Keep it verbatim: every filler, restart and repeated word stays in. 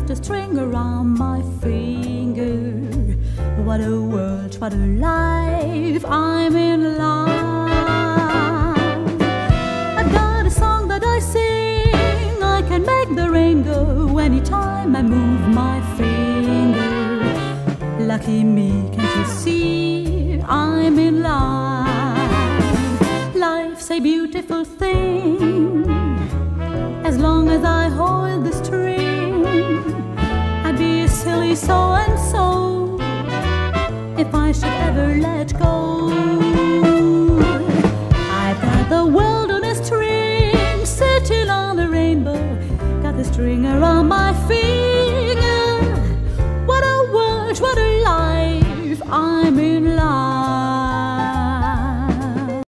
a string around my finger. What a world, what a life, I'm in love. I've got a song that I sing, I can make the rain go anytime I move my finger. Lucky me, can't you see, I'm in love. Life's a beautiful thing, as long as I hold the string. I'd be a silly so-and-so if I should ever let go.